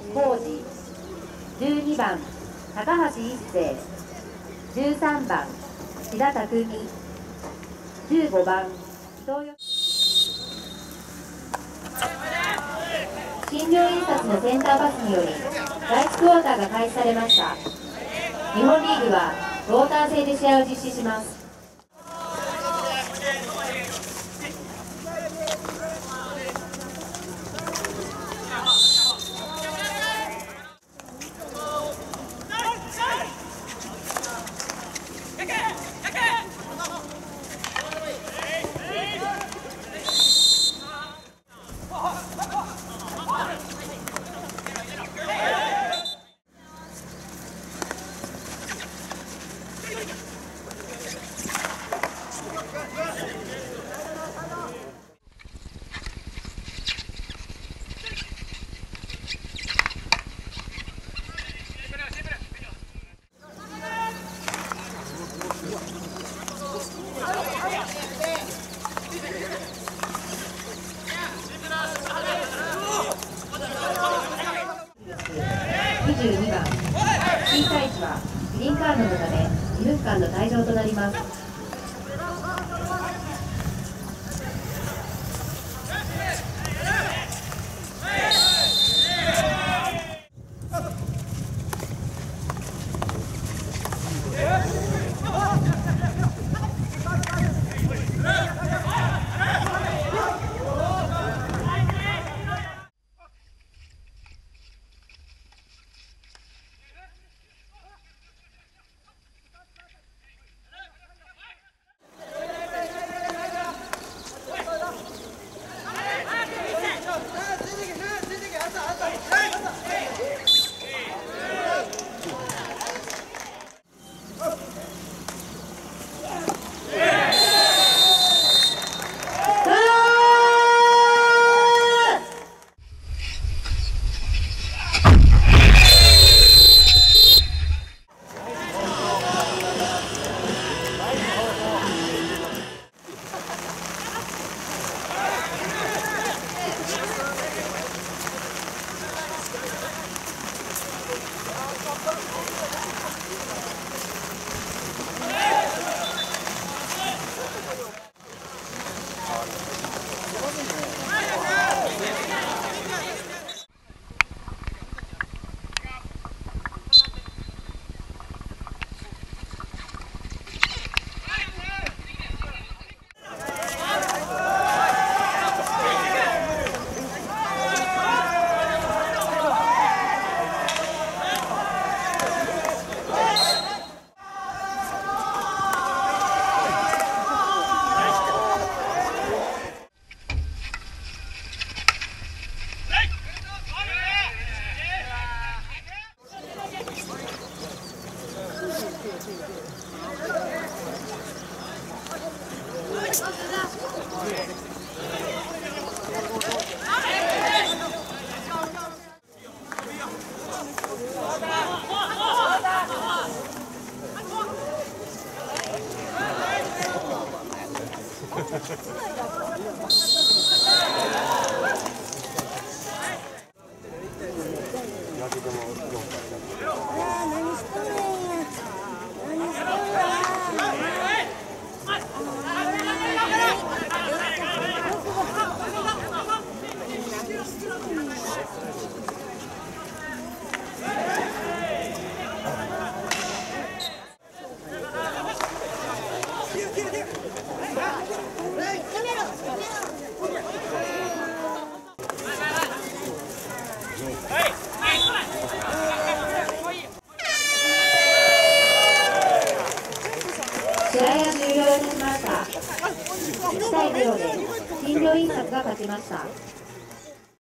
浩二、12番高橋一生、13番志田匠、15番伊藤よ。新庄印刷のセンターパスにより第1クォーターが開始されました。日本リーグはクォーター制で試合を実施します。22番、審査位置はグリーンカードのため2分間の退場となります。試合が終了いたしました。1対0で新庄印刷が勝ちました。